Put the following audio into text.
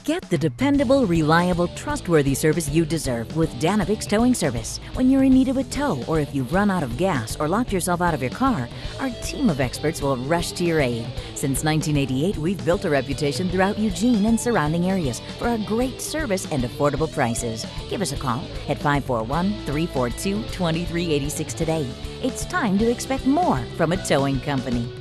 Get the dependable, reliable, trustworthy service you deserve with Danneviks Towing Service. When you're in need of a tow, or if you've run out of gas or locked yourself out of your car, our team of experts will rush to your aid. Since 1988, we've built a reputation throughout Eugene and surrounding areas for our great service and affordable prices. Give us a call at 541-342-2386 today. It's time to expect more from a towing company.